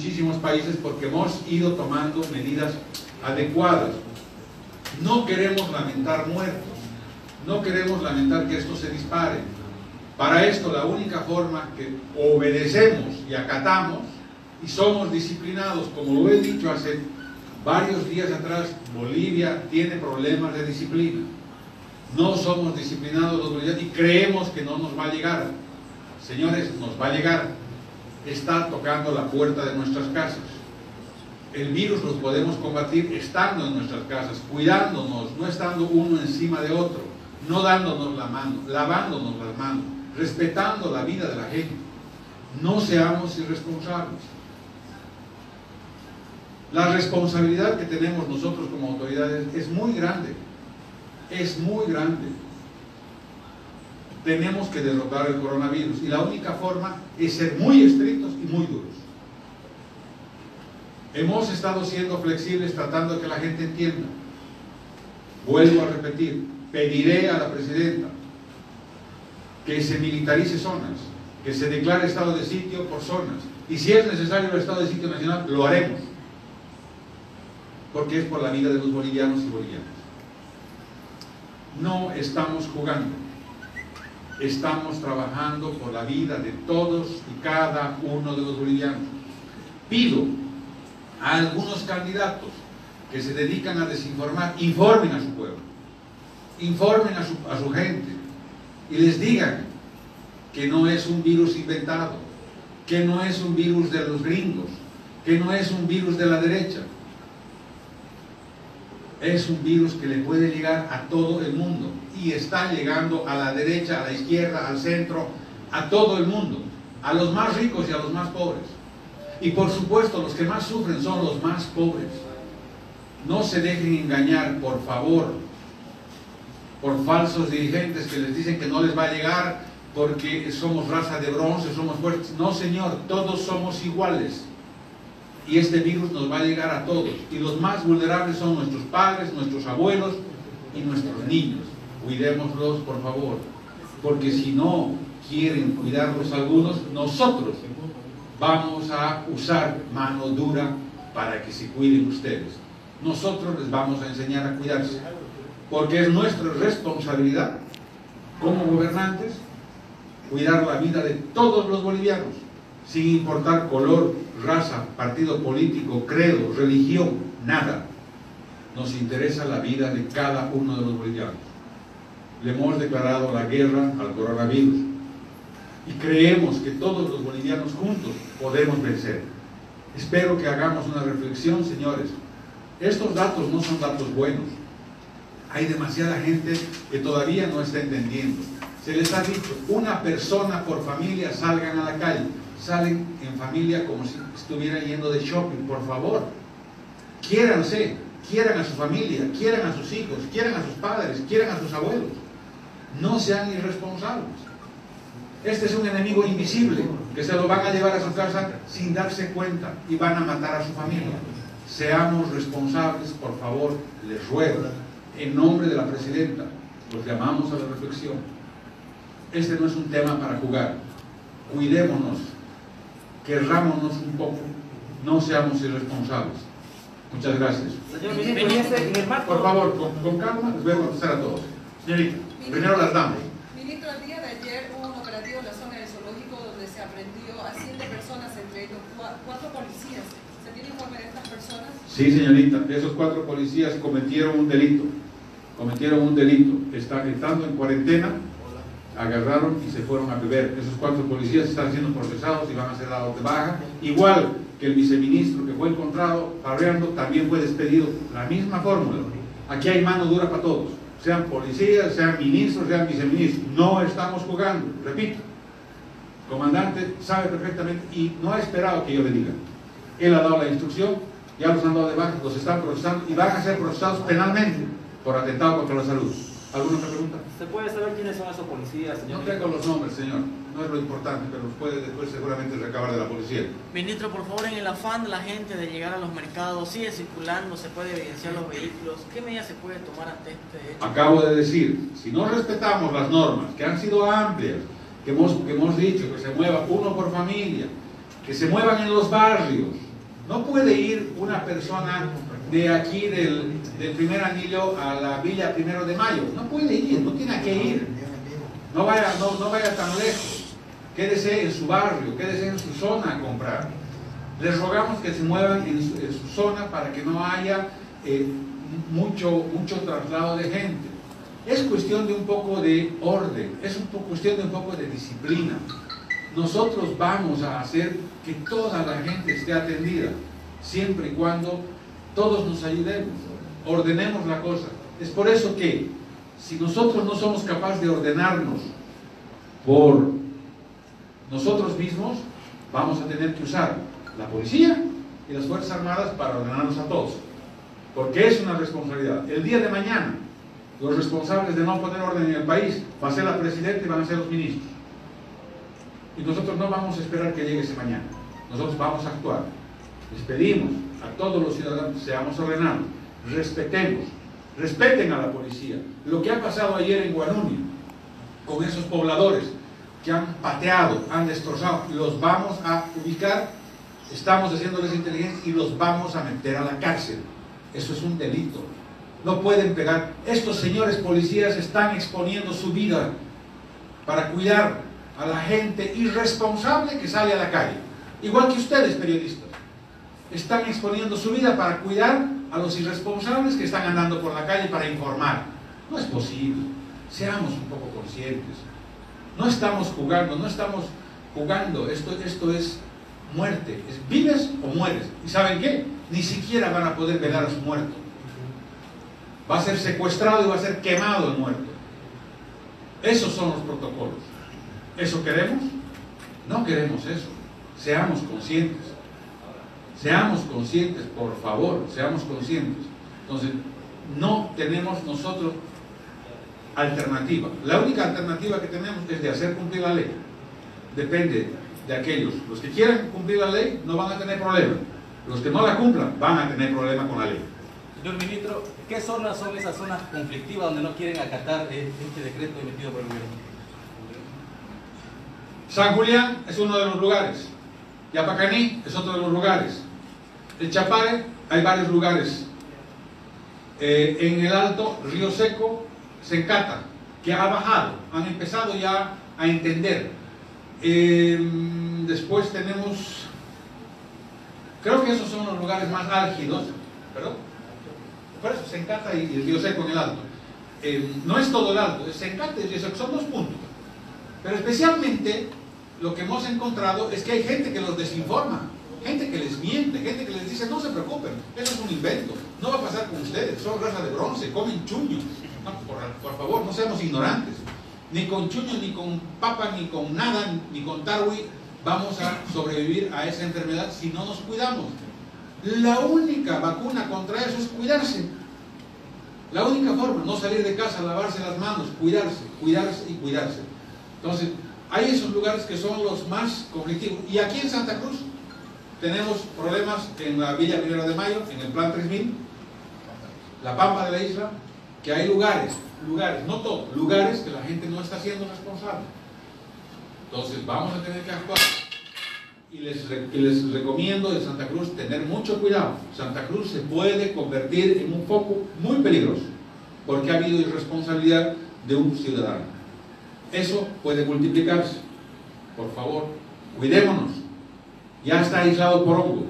muchísimos países porque hemos ido tomando medidas adecuadas. No queremos lamentar muertos, no queremos lamentar que esto se dispare. Para esto la única forma que obedecemos y acatamos y somos disciplinados, como lo he dicho hace varios días atrás, Bolivia tiene problemas de disciplina. No somos disciplinados los bolivianos y creemos que no nos va a llegar. Señores, nos va a llegar. Está tocando la puerta de nuestras casas. El virus lo podemos combatir estando en nuestras casas, cuidándonos, no estando uno encima de otro, no dándonos la mano, lavándonos las manos, respetando la vida de la gente. No seamos irresponsables. La responsabilidad que tenemos nosotros como autoridades es muy grande. Es muy grande. Tenemos que derrotar el coronavirus y la única forma es ser muy estrictos y muy duros. Hemos estado siendo flexibles tratando de que la gente entienda. Vuelvo a repetir, pediré a la presidenta que se militarice zonas, que se declare estado de sitio por zonas, y si es necesario el estado de sitio nacional, lo haremos, porque es por la vida de los bolivianos y bolivianas. No estamos jugando, estamos trabajando por la vida de todos y cada uno de los bolivianos. Pido a algunos candidatos que se dedican a desinformar, informen a su pueblo, informen a su gente y les digan que no es un virus inventado, que no es un virus de los gringos, que no es un virus de la derecha. Es un virus que le puede llegar a todo el mundo y está llegando a la derecha, a la izquierda, al centro, a todo el mundo, a los más ricos y a los más pobres. Y por supuesto, los que más sufren son los más pobres. No se dejen engañar, por favor, por falsos dirigentes que les dicen que no les va a llegar porque somos raza de bronce, somos fuertes. No, señor, todos somos iguales. Y este virus nos va a llegar a todos. Y los más vulnerables son nuestros padres, nuestros abuelos y nuestros niños. Cuidémoslos, por favor. Porque si no quieren cuidarlos algunos, nosotros vamos a usar mano dura para que se cuiden ustedes. Nosotros les vamos a enseñar a cuidarse. Porque es nuestra responsabilidad como gobernantes cuidar la vida de todos los bolivianos, sin importar color, raza, partido político, credo, religión, nada. Nos interesa la vida de cada uno de los bolivianos. Le hemos declarado la guerra al coronavirus y creemos que todos los bolivianos juntos podemos vencer. Espero que hagamos una reflexión, señores. Estos datos no son datos buenos. Hay demasiada gente que todavía no está entendiendo. Se les ha dicho, una persona por familia salgan a la calle. Salen en familia como si estuvieran yendo de shopping. Por favor, quiéranse, quieran a su familia, quieran a sus hijos, quieran a sus padres, quieran a sus abuelos. No sean irresponsables. Este es un enemigo invisible que se lo van a llevar a su casa sin darse cuenta y van a matar a su familia. Seamos responsables, por favor, les ruego, en nombre de la presidenta, los llamamos a la reflexión. Este no es un tema para jugar. Cuidémonos, querrámonos un poco, no seamos irresponsables. Muchas gracias. Señor ministro, en el marco... Por favor, con calma, les voy a contestar a todos. Señorita, primero las damas. Ministro, el día de ayer hubo un operativo en la zona del zoológico donde se aprendió a 7 personas, entre ellos 4 policías. ¿Se tiene informe de estas personas? Sí, señorita, esos 4 policías cometieron un delito. Estando en cuarentena, agarraron y se fueron a beber. Esos 4 policías están siendo procesados y van a ser dados de baja. Igual que el viceministro que fue encontrado farreando también fue despedido. La misma fórmula. Aquí hay mano dura para todos. Sean policías, sean ministros, sean viceministros. No estamos jugando. Repito, el comandante sabe perfectamente y no ha esperado que yo le diga. Él ha dado la instrucción, ya los han dado de baja, los están procesando y van a ser procesados penalmente por atentado contra la salud. ¿Alguna otra pregunta? ¿Se puede saber quiénes son esos policías, señor? No tengo los nombres, señor. No es lo importante, pero los puede después seguramente recabar de la policía. Ministro, por favor, en el afán de la gente de llegar a los mercados, sigue circulando, se puede evidenciar los vehículos. ¿Qué medidas se puede tomar ante este hecho? Acabo de decir, si no respetamos las normas, que han sido amplias, que hemos dicho que se mueva uno por familia, que se muevan en los barrios, No puede ir una persona de aquí del primer anillo a la Villa 1 de Mayo. No puede ir, no tiene que ir. No vaya tan lejos. Quédese en su barrio, quédese en su zona a comprar. Les rogamos que se muevan en su zona para que no haya mucho traslado de gente. Es cuestión de un poco de orden, es cuestión de un poco de disciplina. Nosotros vamos a hacer que toda la gente esté atendida, siempre y cuando todos nos ayudemos, ordenemos la cosa. Es por eso que, si nosotros no somos capaces de ordenarnos por nosotros mismos, vamos a tener que usar la policía y las Fuerzas Armadas para ordenarnos a todos, porque es una responsabilidad. El día de mañana, los responsables de no poner orden en el país va a ser la presidenta y van a ser los ministros. Y nosotros no vamos a esperar que llegue ese mañana. Nosotros vamos a actuar. Les pedimos a todos los ciudadanos, seamos ordenados, respeten a la policía. Lo que ha pasado ayer en Guanuni, con esos pobladores que han pateado, han destrozado, los vamos a ubicar, estamos haciéndoles inteligencia y los vamos a meter a la cárcel. Eso es un delito. No pueden pegar. Estos señores policías están exponiendo su vida para cuidar a la gente irresponsable que sale a la calle. Igual que ustedes, periodistas. Están exponiendo su vida para cuidar a los irresponsables que están andando por la calle para informar. No es posible. Seamos un poco conscientes. No estamos jugando, esto es muerte. Es vives o mueres. ¿Y saben qué? Ni siquiera van a poder velar a su muerto. Va a ser secuestrado y va a ser quemado el muerto. Esos son los protocolos. ¿Eso queremos? No queremos eso. Seamos conscientes. Seamos conscientes, por favor, seamos conscientes. Entonces, no tenemos nosotros alternativa. La única alternativa que tenemos es de hacer cumplir la ley. Depende de aquellos. Los que quieran cumplir la ley no van a tener problema. Los que no la cumplan van a tener problema con la ley. Señor ministro, ¿qué zonas son esas zonas conflictivas donde no quieren acatar este decreto emitido por el gobierno? San Julián es uno de los lugares. Yapacaní es otro de los lugares. El Chapare hay varios lugares. En el Alto, Río Seco, Sencata, que ha bajado. Han empezado ya a entender. Después tenemos, creo que esos son los lugares más álgidos, ¿perdón? Por eso, Sencata y el Río Seco en el Alto. No es todo el Alto, es Sencata y el Río Seco, son 2 puntos. Pero especialmente lo que hemos encontrado es que hay gente que los desinforma, gente que les miente, gente que les dice no se preocupen, eso es un invento, no va a pasar con ustedes, son raza de bronce, comen chuño. No, por favor, no seamos ignorantes. Ni con chuño, ni con papa, ni con nada, ni con tarwi vamos a sobrevivir a esa enfermedad si no nos cuidamos. La única vacuna contra eso es cuidarse. La única forma, no salir de casa, lavarse las manos, cuidarse, cuidarse y cuidarse. Entonces, hay esos lugares que son los más conflictivos. Y aquí en Santa Cruz tenemos problemas en la Villa 1 de Mayo, en el Plan 3000, la Pampa de la Isla, que hay lugares, no todos, lugares que la gente no está siendo responsable. Entonces, vamos a tener que actuar. Y les recomiendo de Santa Cruz tener mucho cuidado. Santa Cruz se puede convertir en un foco muy peligroso porque ha habido irresponsabilidad de un ciudadano. Eso puede multiplicarse. Por favor, cuidémonos. Ya está aislado por hongo.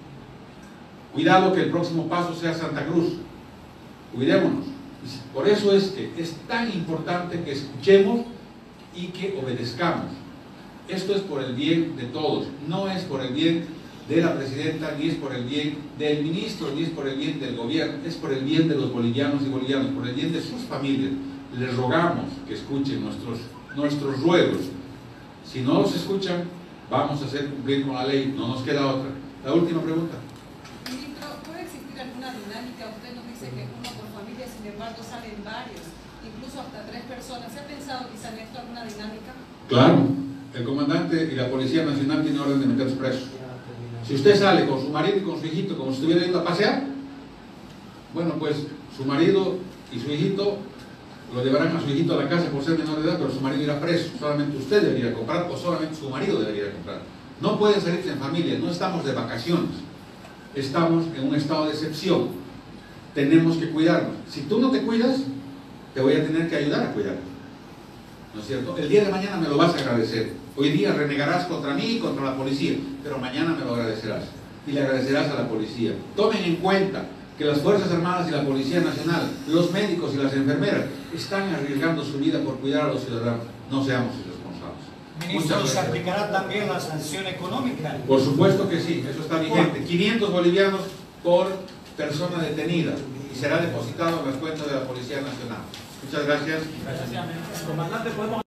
Cuidado que el próximo paso sea Santa Cruz. Cuidémonos. Por eso es que es tan importante que escuchemos y que obedezcamos. Esto es por el bien de todos, no es por el bien de la presidenta, ni es por el bien del ministro, ni es por el bien del gobierno, es por el bien de los bolivianos y bolivianas, por el bien de sus familias. Les rogamos que escuchen nuestros ruegos. Si no los escuchan, vamos a hacer cumplir con la ley, no nos queda otra. La última pregunta. Ministro, ¿puede existir alguna dinámica? Usted nos dice que uno por familia, sin embargo salen varios, incluso hasta 3 personas. ¿Se ha pensado quizá en esto alguna dinámica? Claro. El comandante y la Policía Nacional tienen orden de meterlos presos. Si usted sale con su marido y con su hijito como si estuviera yendo a pasear, bueno, pues su marido y su hijito lo llevarán a su hijito a la casa por ser menor de edad, pero su marido irá preso. Solamente usted debería comprar o solamente su marido debería comprar. No pueden salirse en familia, no estamos de vacaciones. estamos en un estado de excepción. Tenemos que cuidarnos. Si tú no te cuidas, te voy a tener que ayudar a cuidar. ¿No es cierto? El día de mañana me lo vas a agradecer. Hoy día renegarás contra mí y contra la policía, pero mañana me lo agradecerás. Y le agradecerás a la policía. Tomen en cuenta que las Fuerzas Armadas y la Policía Nacional, los médicos y las enfermeras, están arriesgando su vida por cuidar a los ciudadanos. No seamos irresponsables. Ministro, ¿se aplicará también la sanción económica? Por supuesto que sí, eso está vigente. 500 bolivianos por persona detenida y será depositado en las cuentas de la Policía Nacional. Muchas gracias. Gracias. Comandante, podemos